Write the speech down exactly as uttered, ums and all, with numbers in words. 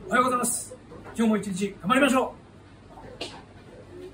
おはようございます。今日も一日頑張りましょう。